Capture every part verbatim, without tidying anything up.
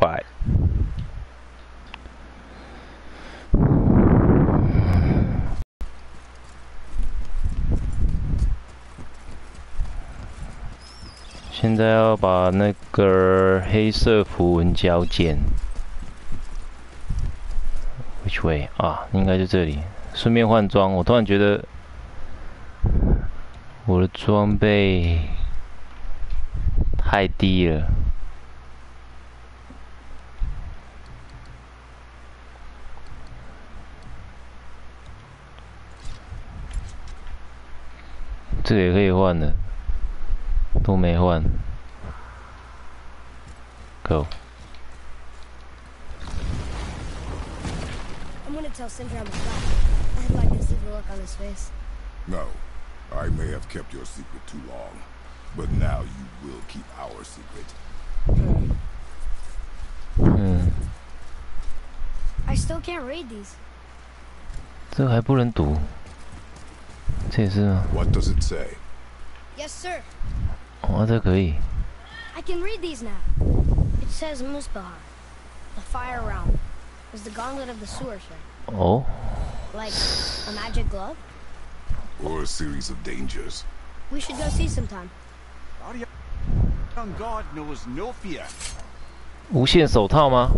百。现在要把那个黑色符文交件 ，which way 啊？应该就这里。顺便换装，我突然觉得我的装备太低了。这个也可以换的。 都没换 ，Go。 I'm gonna tell Sindri I'm a spy. I'd like to see the look on his face. No, I may have kept your secret too long, but now you will keep our secret. 嗯。 I still can't read these. 这还不能读，这也是吗？ What does it say? Yes, sir. 哦，这可以。 I can read these now. It says Muspelheim, the fire realm, is the gauntlet of the sewer shaft. 哦。 Like a magic glove? Or a series of dangers. We should go see sometime. Our young god knows no fear. 无限手套吗？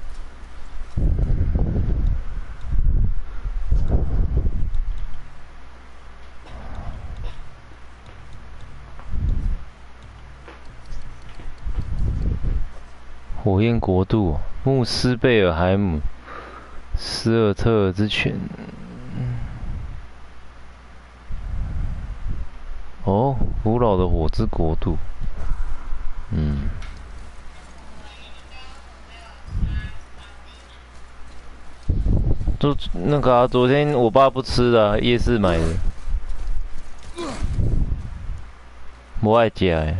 火焰国度，穆斯贝尔海姆，斯尔特尔之泉。哦，古老的火之国度。嗯。就那个啊，昨天我爸不吃的、啊，夜市买的。不爱吃哎。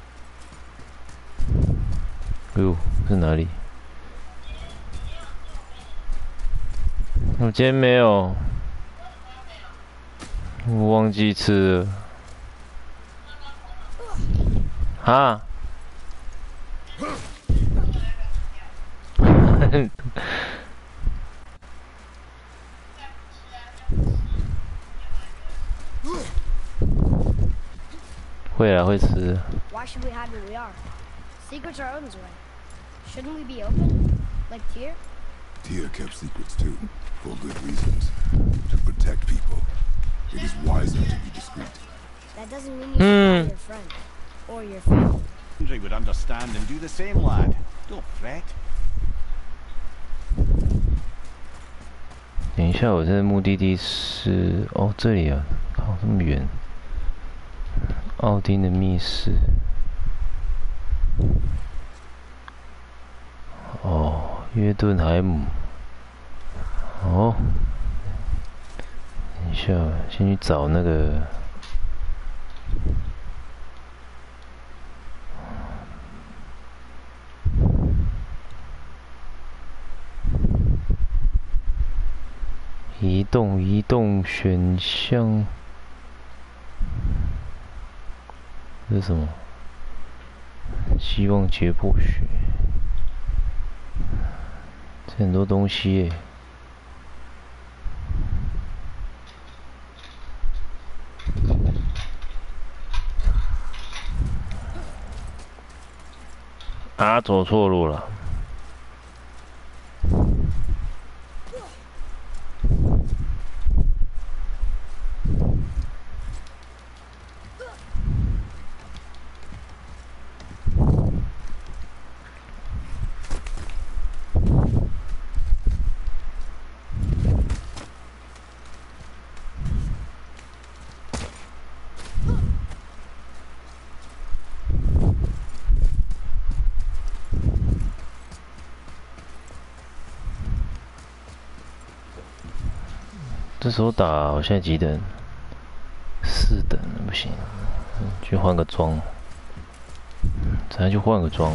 哟。 是哪里？我今天没有，我忘记吃了。啊！会啊，会吃。 Why should we hide where we are? Secrets are Odin's way. Shouldn't we be open? Like Tyr? Tyr kept secrets too, for good reasons. To protect people. It is wiser to be discreet. That doesn't mean you should tell your friend. Or your family. Sindri would understand and do the same, lad. Don't fret. 等一下，我现在目的地是哦这里啊，靠这么远。奥丁的密室。哦，约顿海姆。哦，等一下，先去找那个。 移动，移动选项，这是什么？希望解剖学，这很多东西耶。啊，走错路了。 这时候打好像几等？四等不行，去换个装，咱去换个装。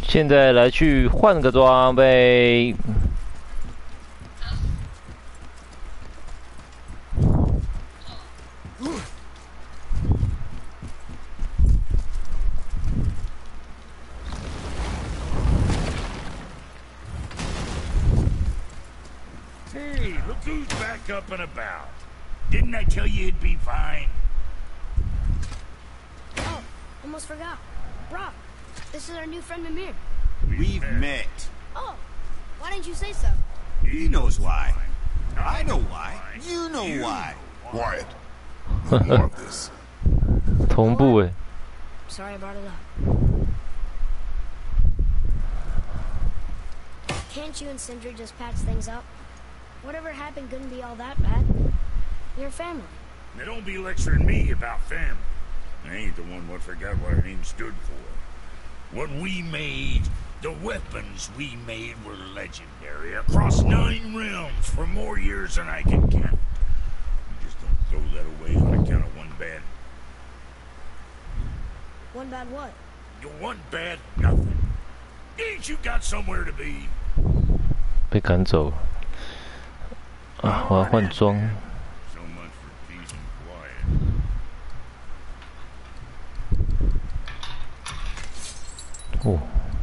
现在来去换个装备。 Hey, look who's back up and about. Didn't I tell you it'd be fine? Oh, almost forgot. Brock, this is our new friend Mimir. We've met. Oh, why didn't you say so? He knows why. I know why. You know why. Quiet. No more of this. 同步哎。 Sorry I brought it up. Can't you and Sindri just patch things up? Whatever happened couldn't be all that bad. You're family. Now don't be lecturing me about family. I ain't the one what forgot what our name stood for. What we made, the weapons we made were legendary across nine realms for more years than I can count. We just don't throw that away on account of one bad... One bad what? One bad nothing. Ain't you got somewhere to be? 被赶走了。啊，我要换装。 So much for peace and quiet. 哦，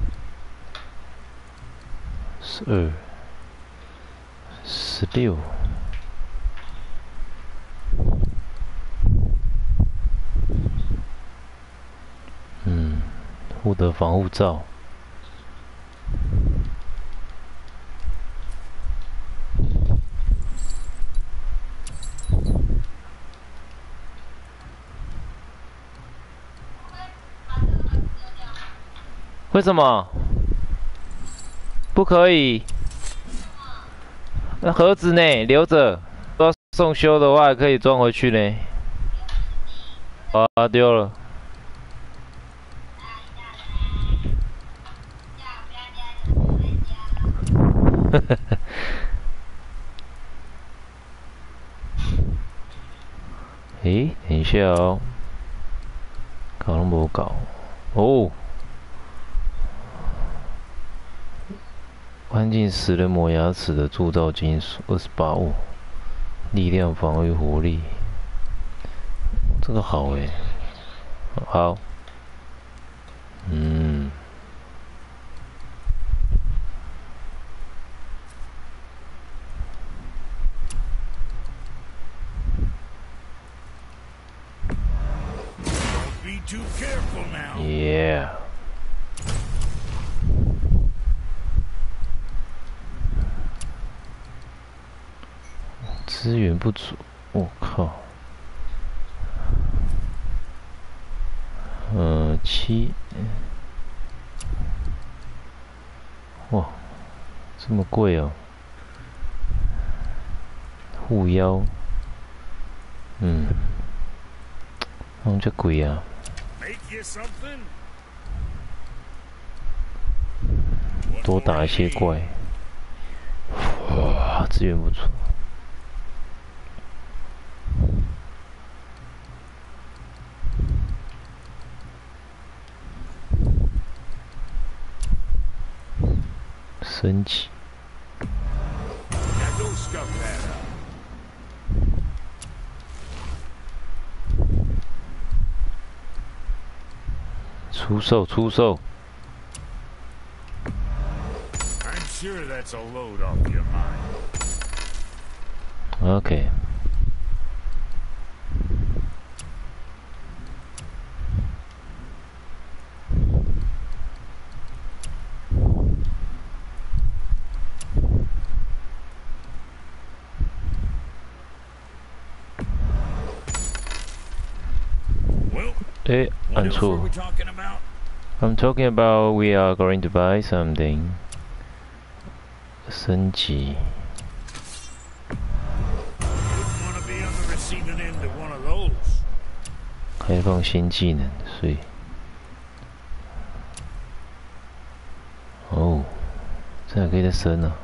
十二，十六。 嗯，获得防护罩。为什么？不可以？那盒子呢？留着，要送修的话可以装回去呢。啊，丢了。 诶，等一下哦，搞都没搞哦。关进死人磨牙齿的铸造金属二十八哦，力量、防御、活力，这个好诶，好，嗯。 Too careful now. Yeah. 资源不足，我靠。呃，七。哇，这么贵哦。护腰。嗯。弄这贵啊。 多打一些怪，哇，资源不错。升级。出售，出售。 Sure, that's a load off your mind. Okay. Well, 哎，按错。I'm talking about we are going to buy something. 升级。开放新技能，所以，哦，这还可以再升啊。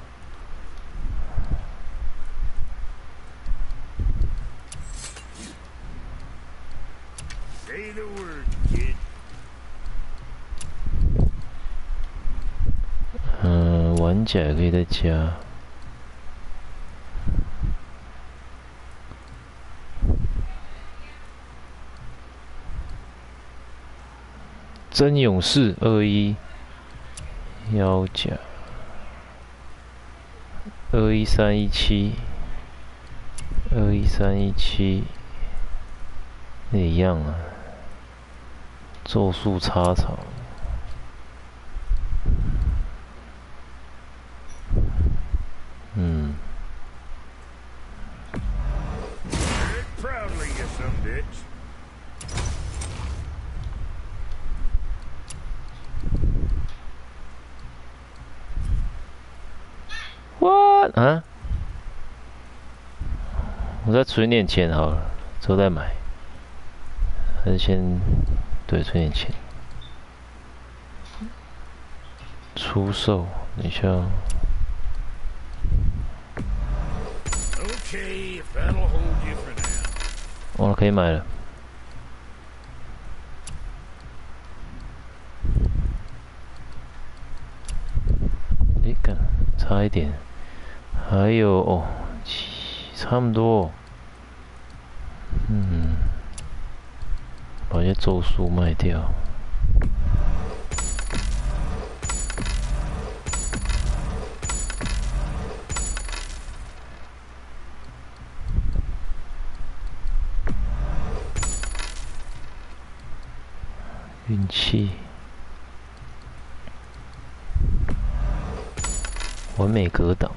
玩甲也可以再加。真勇士二一，腰甲二一三一七，二一三一七，那一样啊。咒术插槽。 嗯， Proudly, you some bitch. What 啊？我再存点钱好了，之后再买。还是先对存点钱。出售，等一下。 Okay, if that'll hold you for now. 哦，可以买了。诶，干，差一点。还有哦，差不多。嗯，把这些咒术卖掉。 运气，完美格挡。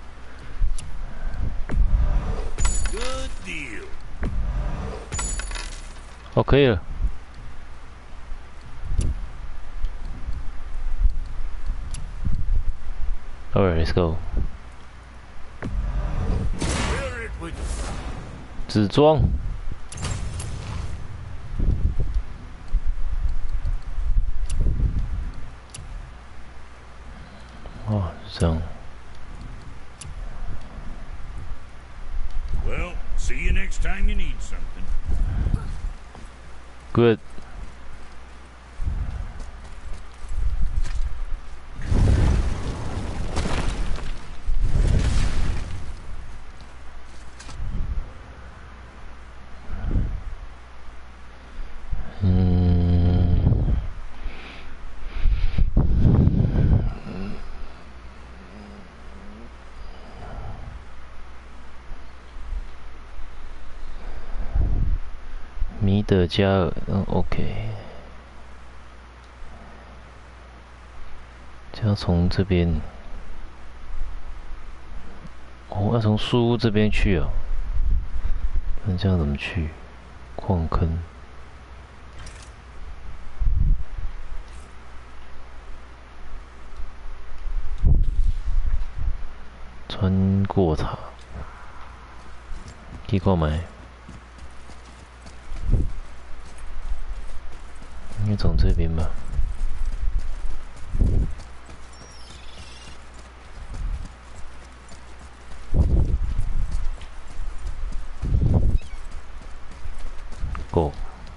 哦，可以了。Alright, let's go. 紫装。 哦，这样。 Well, see you next time you need something. Good. 米德加尔，嗯 ，OK。就要从这边，哦，要从树屋这边去哦。那这样怎么去？矿坑。穿过塔，可以购买。 应该从这边吧。Go。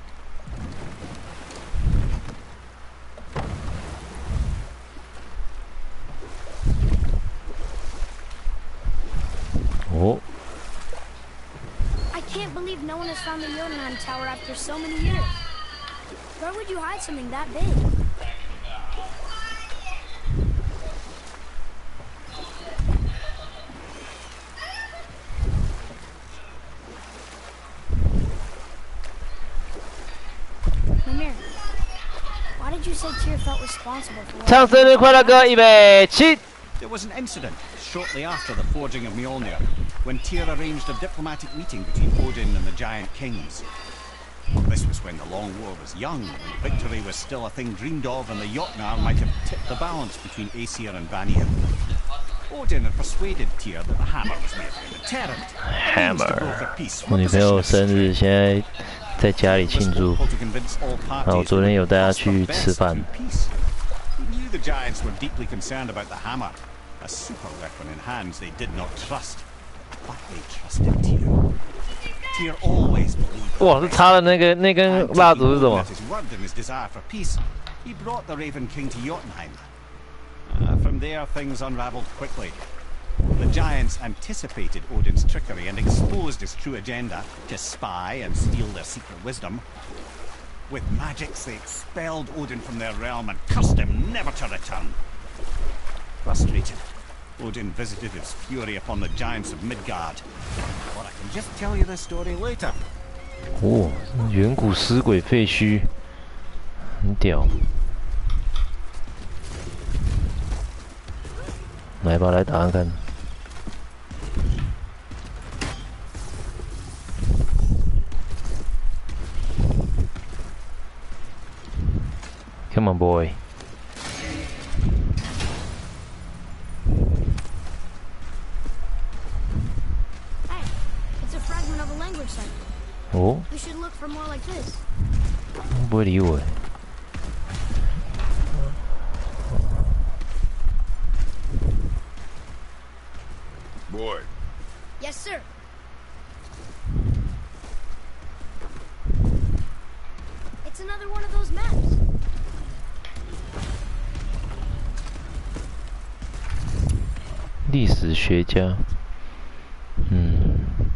哦。 I can't believe no one has found the Jotunheim Tower after so many years. Where would you hide something that big? Mimir, why did you say Tyr felt responsible for what? 唱生日快乐歌，预备起。 There was an incident shortly after the forging of Mjolnir, when Tyr arranged a diplomatic meeting between Odin and the giant kings. This was when the Long War was young, when victory was still a thing dreamed of, and the Jotnar might have tipped the balance between Aesir and Vanir. Odin had persuaded Tyr that the hammer was meant to be a deterrent. Hammer. 我女朋友生日，现在在家里庆祝。然后我昨天有带她去吃饭。 He knew the giants were deeply concerned about the hammer, a super weapon in hands they did not trust, but they trusted Tyr. Tyr always believed. 哇，这插的那个那根蜡烛是什么？ His word and his desire for peace, he brought the Raven King to Jotunheim. Uh, for From there, things unravelled quickly. The giants anticipated Odin's trickery and exposed his true agenda to spy and steal their secret wisdom. With magics, they expelled Odin from their realm and cursed him never to return. Frustrated, Odin visited his fury upon the giants of Midgard. Or I can just tell you this story later. 哦，远古死鬼废墟，很屌。来吧，来打看看。Come on, boy. Hey, it's a fragment of a language cipher. 哦， We should look for more like this. 不会理我。 Boy, Yes, sir. It's another one of those maps. 历史学家，嗯，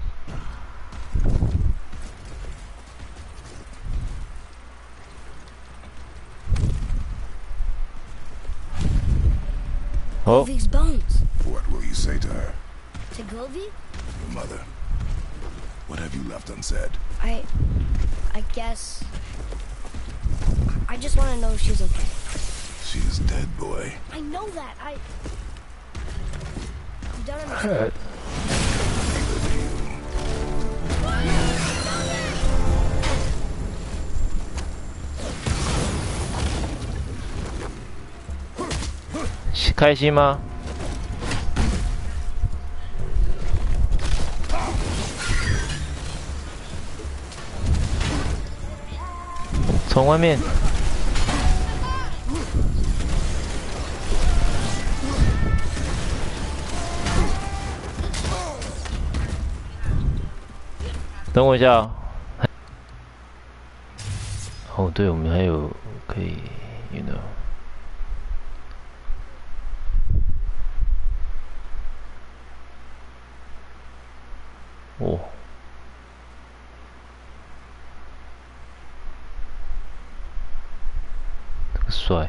哦， Govi's bones. what will you say to her? To Govi? Your mother. What have you left unsaid? I... I guess... I just want to know if she's okay. She is dead, boy. I know that. I... You don't understand. 开心吗？从外面。等我一下哦。哦，对，我们还有可以 ，you know。 哦，这个帅。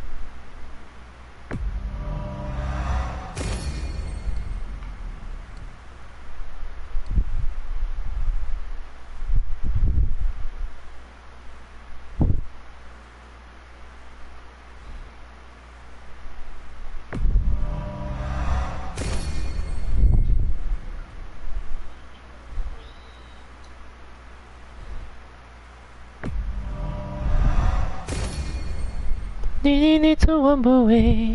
你你你从往不为。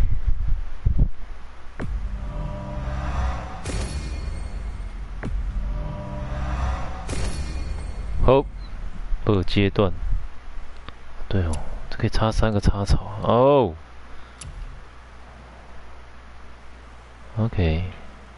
好，二阶段。对哦，这可以插三个插槽哦。OK。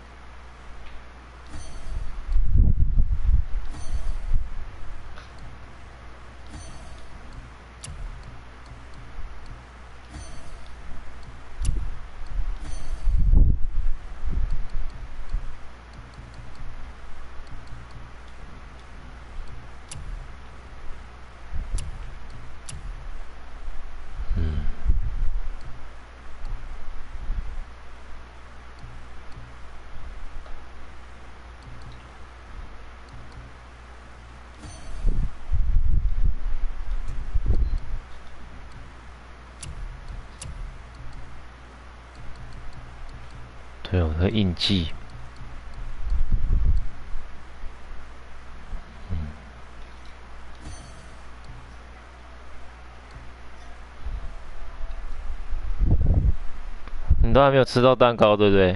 对哦，它印记。嗯。你都还没有吃到蛋糕，对不对？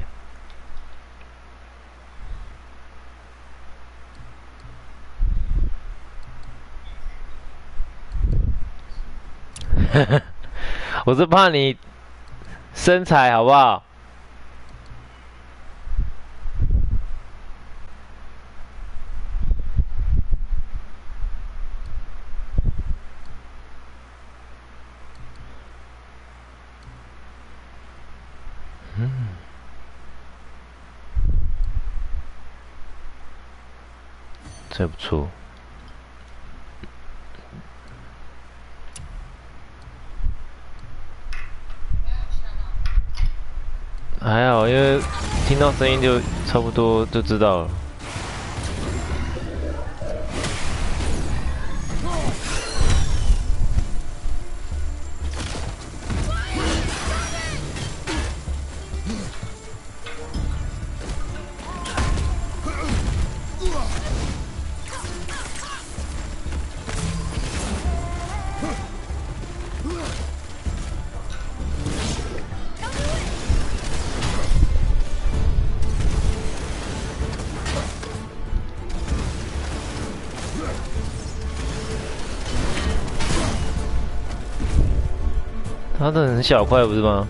我是怕你身材好不好？ 嗯，这不错。还好，因为听到声音就差不多就知道了。他的很小块不是吗？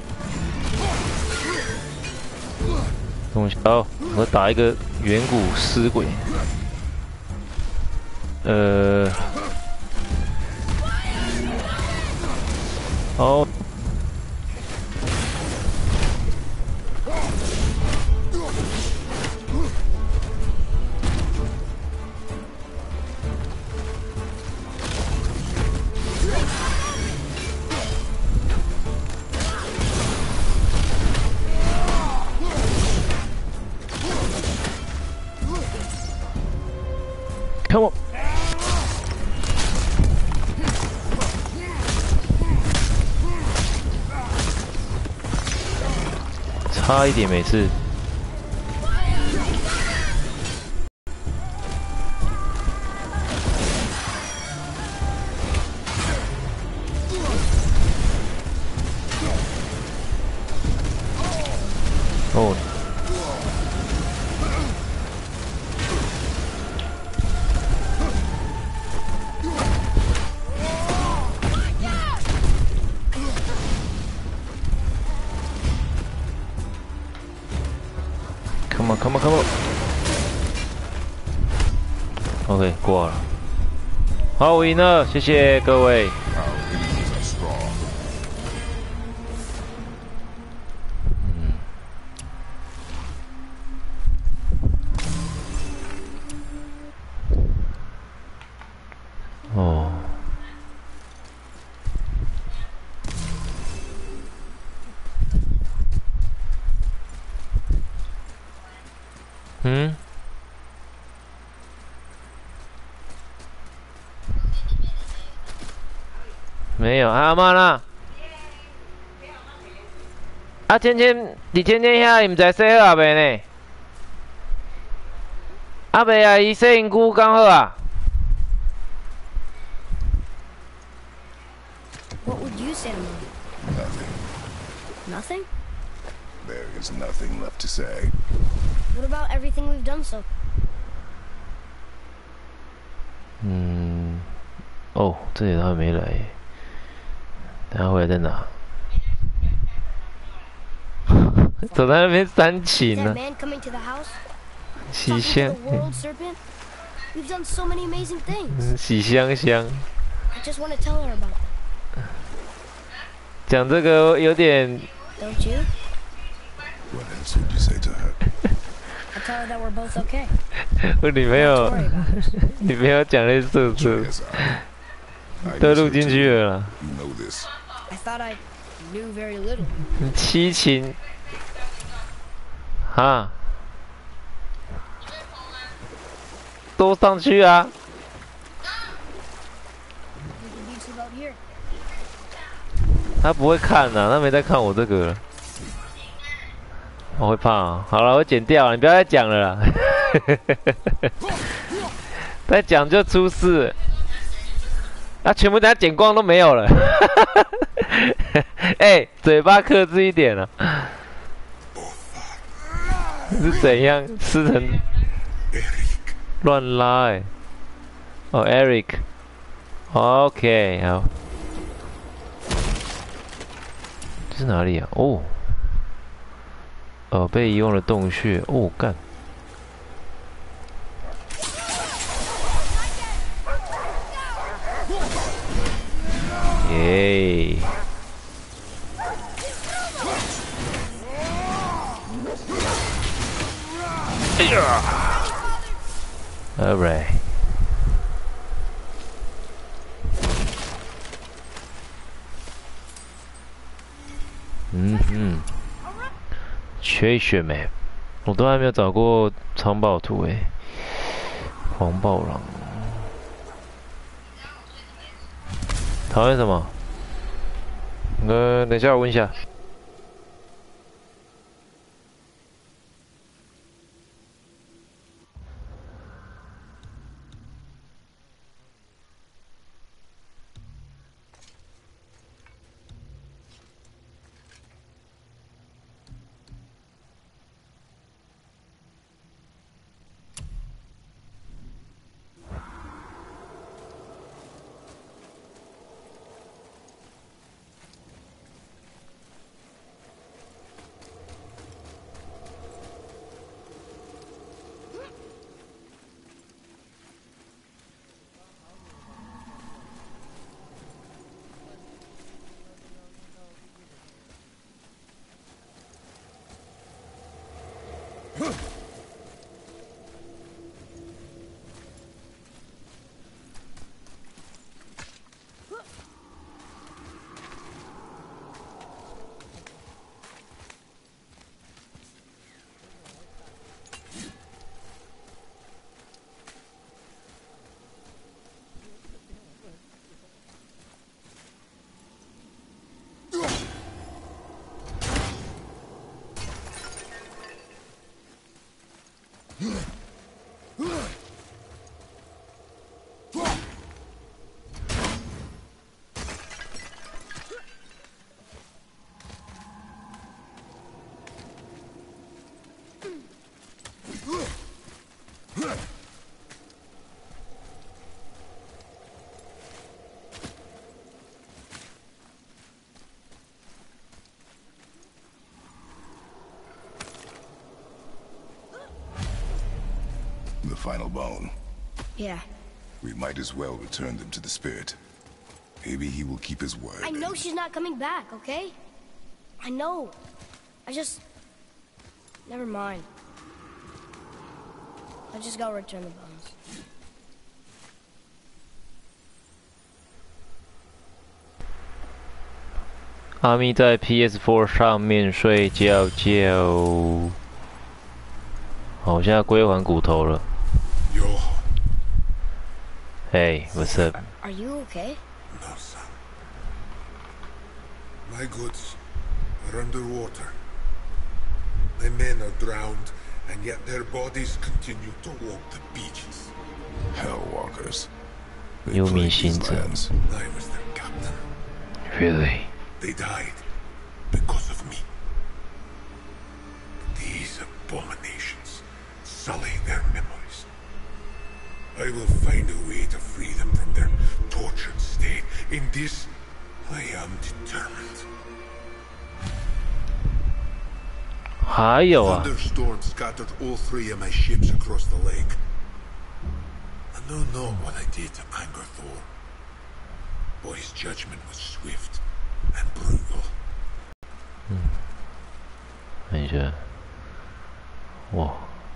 董乔，我打一个远古尸鬼。呃，好。Come on！ 差一点每次。哦。 Come on, come on, come on. OK， 过了。好，我赢了，谢谢各位。嗯。哦。嗯。 没有阿妈啦。啊，芊芊，伫芊芊遐，伊毋知洗好啊未呢？啊未啊，伊洗因久刚好啊。 What would you say to me? Nothing. Nothing? There is nothing left to say. What about everything we've done so? 嗯，哦，这里他还没来，等下回来再拿。走在那边煽情 That 呢、 man coming to the house? 喜 Talking to 香 the，world serpent? We've done so many amazing things. 嗯喜香香。 I just want to tell her about them. 讲这个有点， Don't you? What else would you say to her? I'll tell her that we're both okay. 我女朋 Not 友 to，worry about it. 女朋友讲的是是 Yes, I. I 都 miss 录 her 进 too. 去了啦， You know this. I thought I knew very little. 七情，哈，都上去啊。 We can beach about here. 他不会看呐、啊，他没在看我这个了。我会怕、啊。好了，我剪掉了，你不要再讲了啦。再讲就出事。啊，全部等下剪光都没有了。哎、欸，嘴巴克制一点啊。是怎样吃成乱拉哎、欸？哦 ，Eric。OK， 好。这是哪里啊？哦。 呃，被遗忘的洞穴，哦，干！耶！ All right。嗯哼 ，Treasure Map， 我都还没有找过藏宝图诶。黄豹狼，讨厌什么？呃，等一下我问一下。 The final bone. Yeah. We might as well return them to the spirit. Maybe he will keep his word. I know she's not coming back, okay? I know. I just... Never mind. I just gotta return the bones. 阿咪在 P S 四 上面睡觉觉。好，我现在归还骨头了。 Johan. Hey, what's up? Are you okay? No, son. My goods are underwater. My men are drowned, and yet their bodies continue to walk the beaches. Hellwalkers. They 幽冥 plague 行 these 者。 lands. I was their captain. Really? They died because of me. These abominations sully their memories. I will find a way to free them from their tortured state. In this, I am determined. 还有啊， Thunderstorm scattered all three of my ships across the lake. I know not what I did to anger Thor. But his judgment was swift and brutal. 看一下，哇，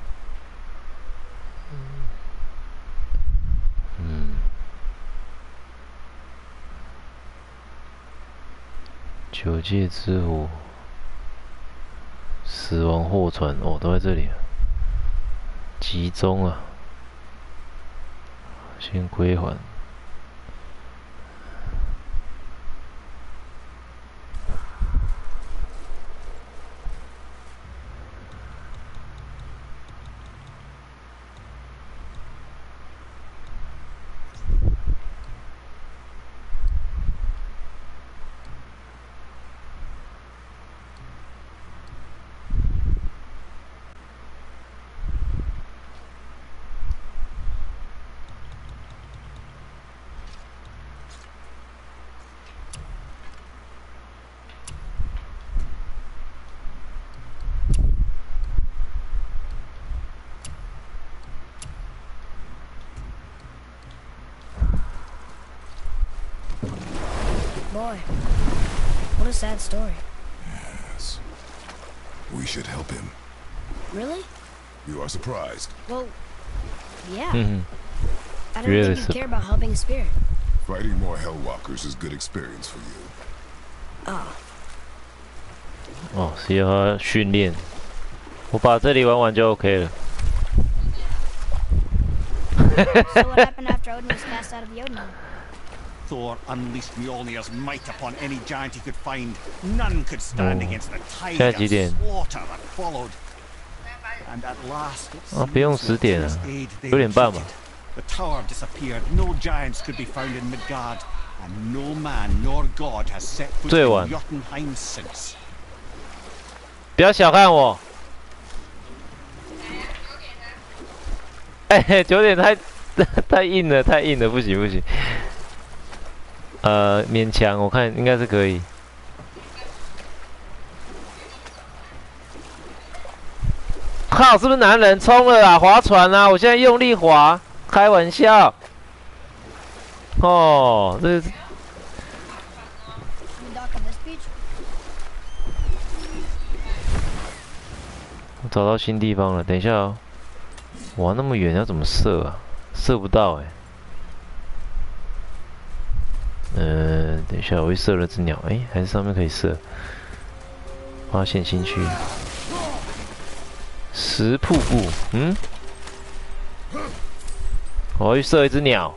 嗯，九界之火，死亡货船，哦，都在这里啊，集中啊，先归还。 Boy, what a sad story. Yes. We should help him. Really? You are surprised. Well, yeah. Hmm. I don't Really think you care about helping a spirit. Fighting more Hellwalkers is good experience for you. Oh. 哦，是要他训练。我把这里玩完就 OK 了。 So what happened after Odin was cast out of Jotunheim? Thor unleashed Mjolnir's might upon any giant he could find. None could stand Oh. against the tide 现在 of 几点？ slaughter that followed. And at last, it 啊，不用 seems 十 with 点 Thor's 了， aid, they 九点半吧。 retreated. The tower disappeared. No giants could be found in Midgard, and no man nor god has set foot 最晚。 in Jotunheim since. 不要小看我。哎，九点太太硬了，太硬了，不行不行。呃，勉强，我看应该是可以。靠，是不是男人冲了啊？划船啊！我现在用力划，开玩笑。哦，这 We dock on this beach? 我找到新地方了，等一下哦。哇，那么远要怎么射啊？射不到哎、欸。嗯、呃，等一下，我又射了只鸟，哎、欸，还是上面可以射。发现新区，石瀑布，嗯，我要去射一只鸟，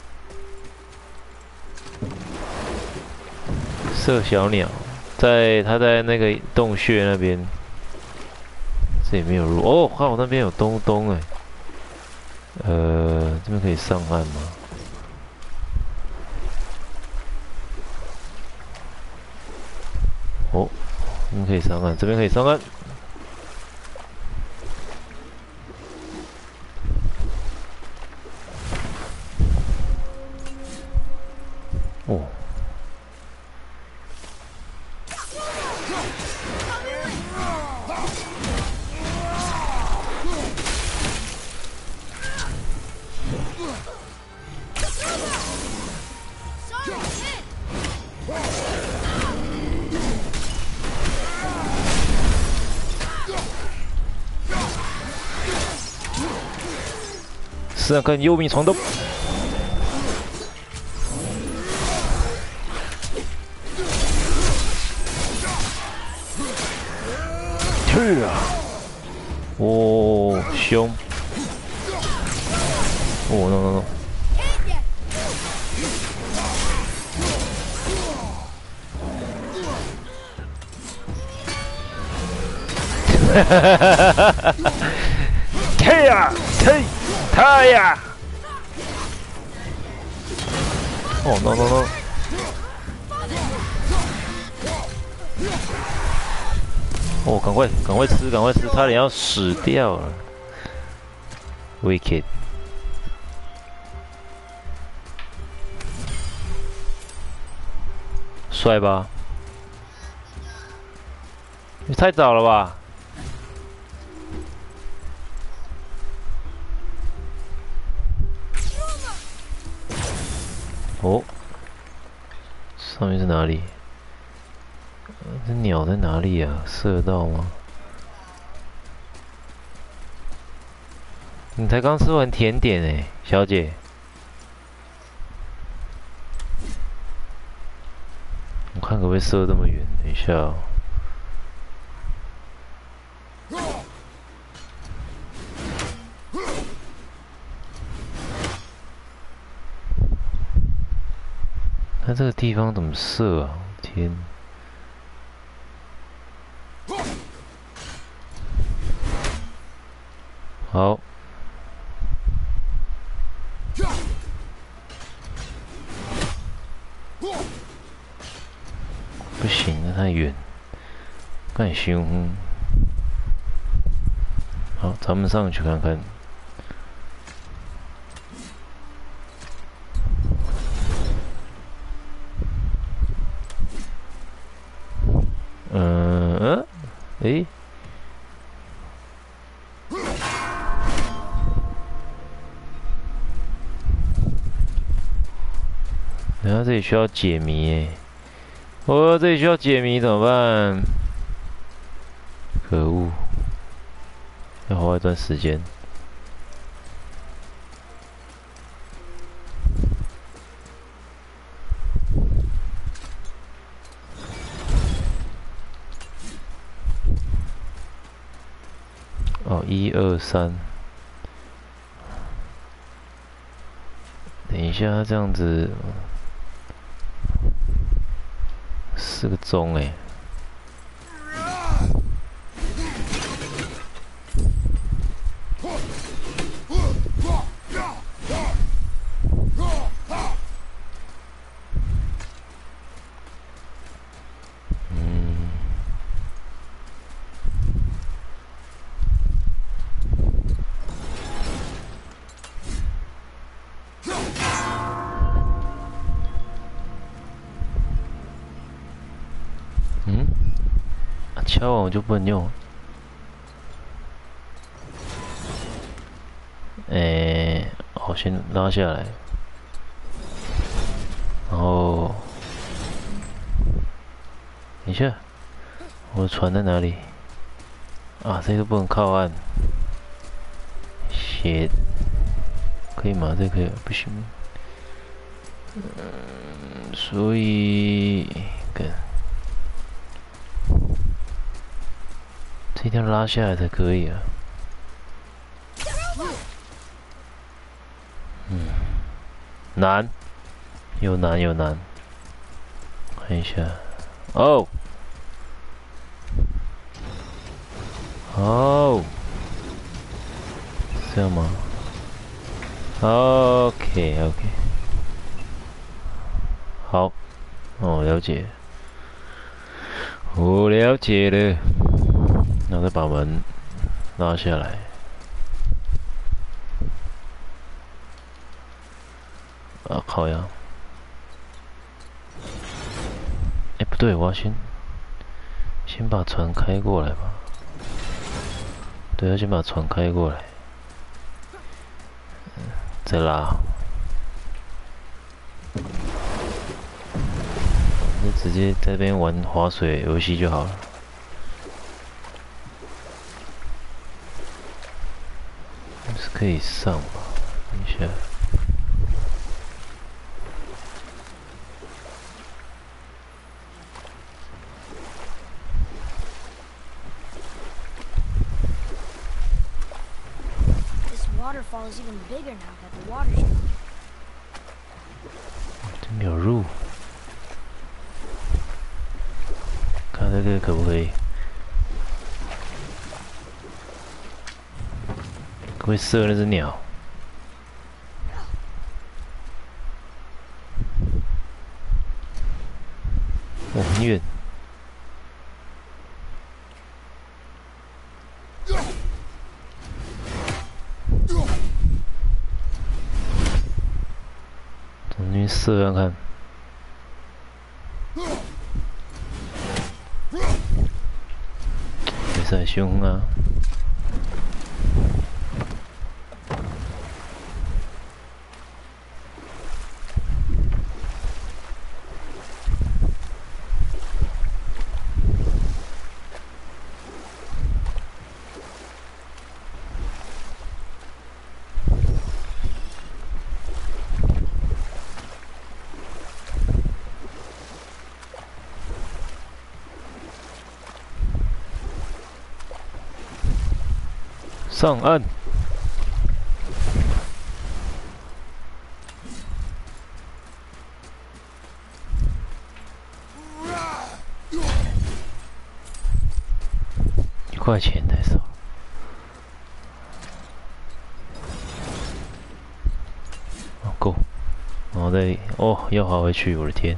射小鸟，在它在那个洞穴那边。这也没有路哦，看我那边有东东哎，呃，这边可以上岸吗？哦，这边可以上岸，这边可以上岸。哦。是跟幽冥闯斗。去啊！哦，凶！哦，no no no！哈哈哈哈哈哈！退啊！退！他呀！哦 no no no！ 哦，赶快赶快吃，赶快吃，差点要死掉了。Wicked， 帅吧？你太早了吧？哦，上面是哪里？这鸟在哪里啊？射到吗？你才刚吃完甜点哎，小姐。我看可不可以射这么远？等一下哦。它这个地方怎么射啊？天！好。不行，那太远，太凶。好，咱们上去看看。嗯嗯，诶。然后这里需要解谜诶，哦，这里需要解谜怎么办？可恶！ 要花一段时间。哦，一二三。等一下，这样子四个钟哎。 敲完我就不能用。哎、欸，我先拉下来，然后等一下，我的船在哪里？啊，这个不能靠岸。写可以吗？这个可以，不行。嗯，所以跟。 一定要拉下来才可以啊！嗯，难，有难有难。看一下，哦，哦，这样吗 ？OK OK， 好，哦，了解，我了解了。 然后再把门拉下来。啊，靠呀！哎，不对，我要先先把船开过来吧。对，要先把船开过来，嗯、再拉。就直接在这边玩划水游戏就好了。 是可以上吧？等一下， This waterfall is even bigger now that the water's gone. 这没有入，看这个可不可以？ 会射那只鸟，哦，很远。从那边射看看，没事，凶啊！ 上岸。一块钱太少。哦，够。然后再哦，要滑回去，我的天！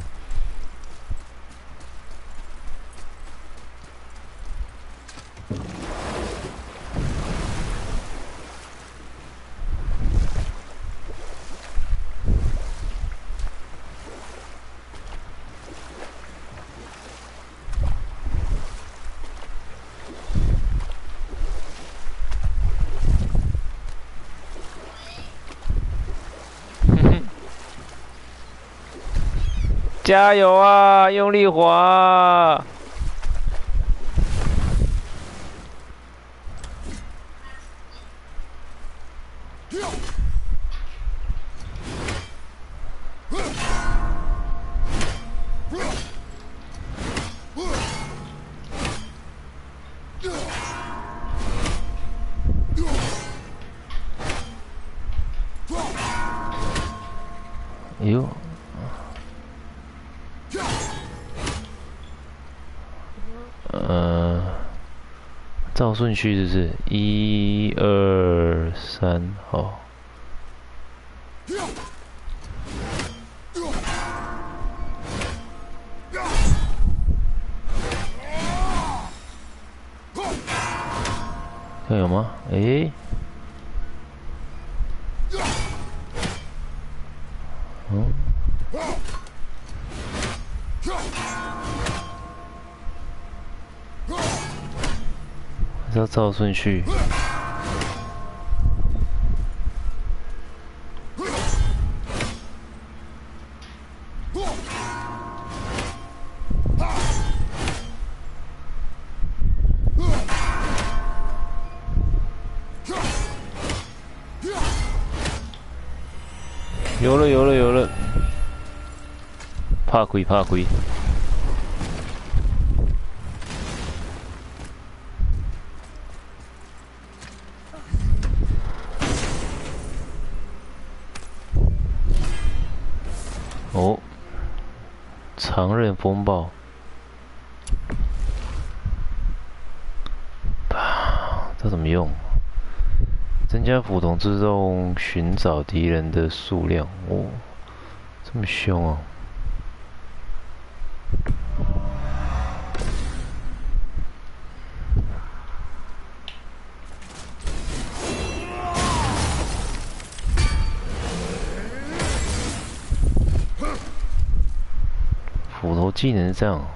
加油啊！用力滑！ 哎呦，呃，照顺序就是一二三，好。看有吗？诶。嗯。还是要照顺序。有了有了有了，怕鬼怕鬼。哦，长刃风暴，这怎么用？增加斧头自动寻找敌人的数量。哦，这么凶哦！斧头技能是这样。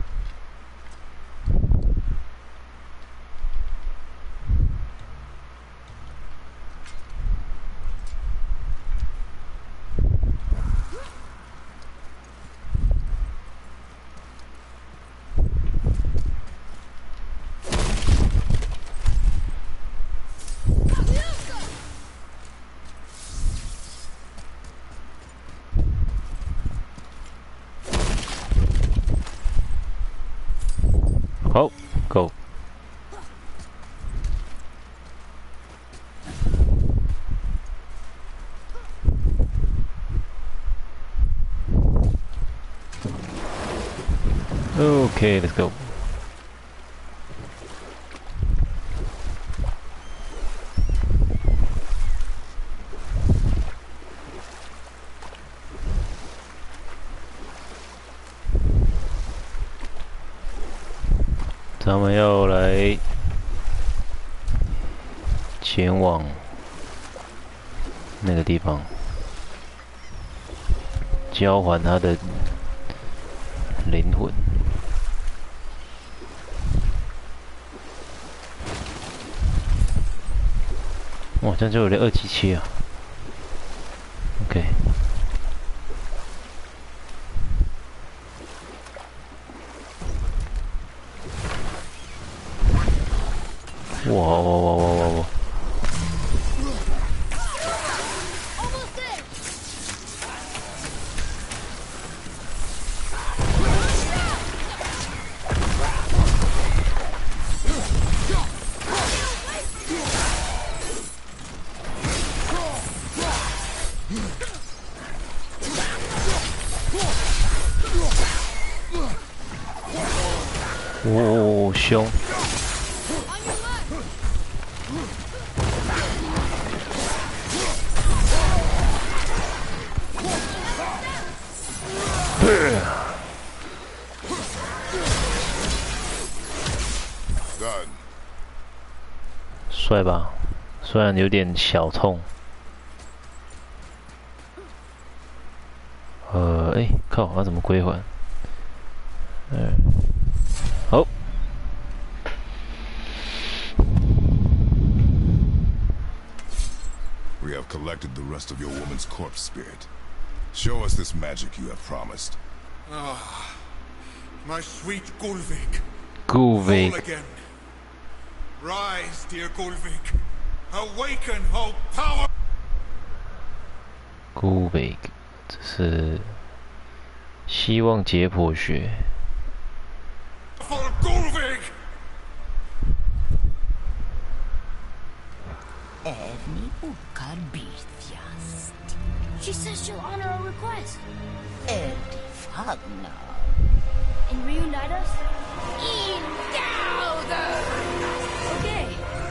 好 ，Go。Okay, let's go. 咱们要来前往那个地方，交还他的灵魂。哇，这样就有了二七七啊 ！OK。哇哇哇哇哇哇！哦，凶！帅吧？虽然有点小痛。呃，哎、欸，靠，那怎么归还？嗯，好。 We have collected the rest of your woman's corpse spirit. Show us this magic you have promised. Ah, my sweet Gulvik. Gulvik. Fall again. Rise, dear Gulvik. Awaken, O power! Gulvig， 这是希望解剖学。 For Gulvig! Erni ukar bitjast. She says she'll honor our request Erdi fagna. and reunite us. Indauder! Okay.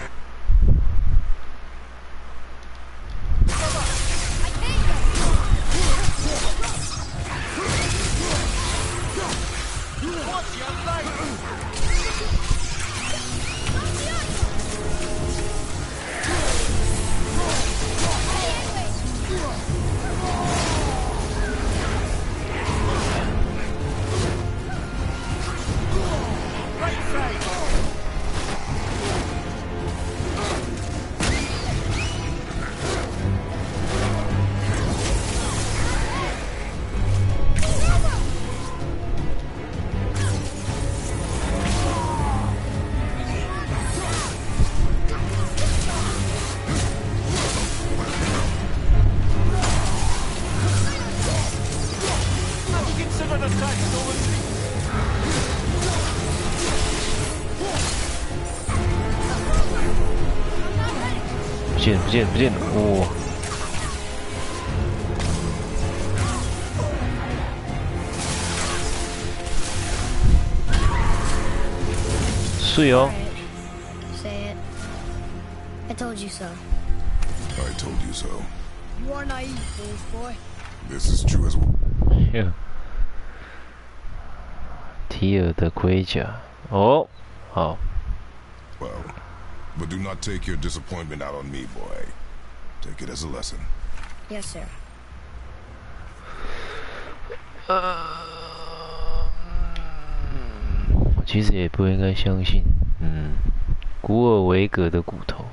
Consider the text, Owen. 不见不见不见！哇！水哦！ Say it. I told you so. I told you so. You are naive, foolish boy. This is true as well. 提尔的盔甲哦，好。 Well, but do not take your disappointment out on me, boy. Take it as a lesson. Yes, sir. 其实也不应该相信，嗯，古尔维格的骨头，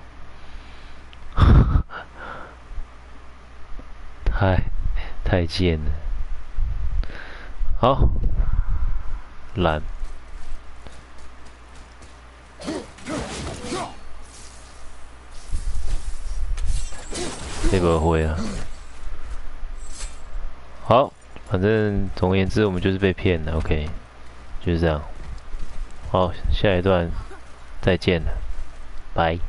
太太贱了。好，懒。 这个会啊，好，反正总而言之，我们就是被骗了 ，OK， 就是这样。好，下一段再见了，拜。